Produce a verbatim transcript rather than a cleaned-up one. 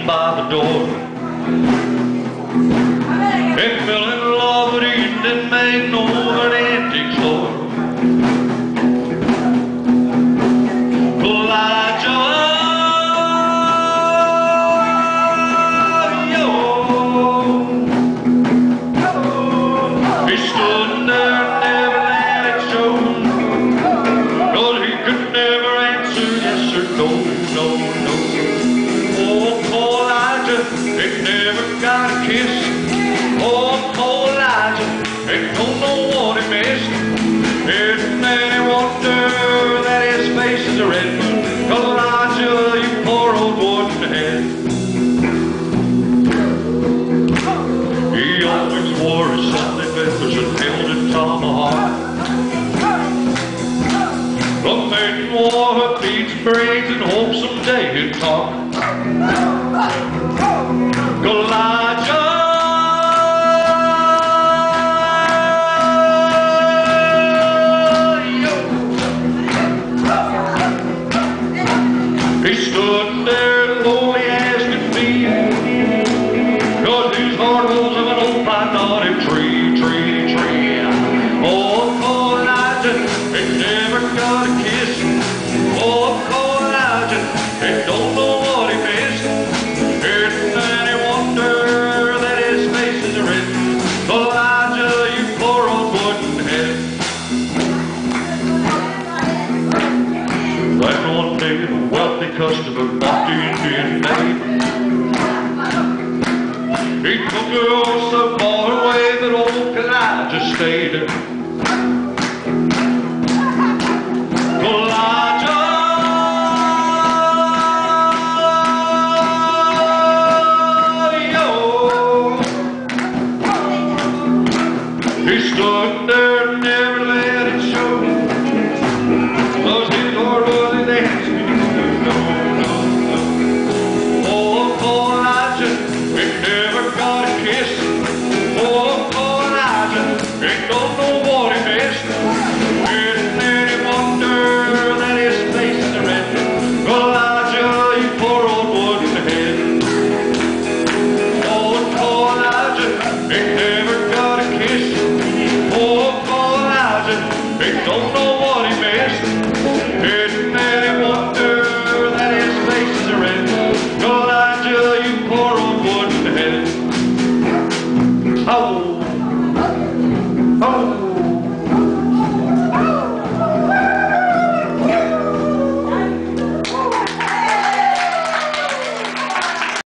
waiting by the door. They fell in love, but he didn't make no an antique store. Wore her beads and braids and hoped someday he'd talk. Kaw-Liga, he stood there lonely as could be, 'cause these hard walls of an old pine-knotted tree, tree, tree. Oh, Kaw-Liga, he never got a kiss. Oh, Kaw-Liga, he don't know what he missed. It's any wonder that his face is red. Kaw-Liga, you poor old wooden head. Then one day the wealthy customer bought the Indian maid. He took her oh so far away that old Kaw-Liga stayed. He stood there and never let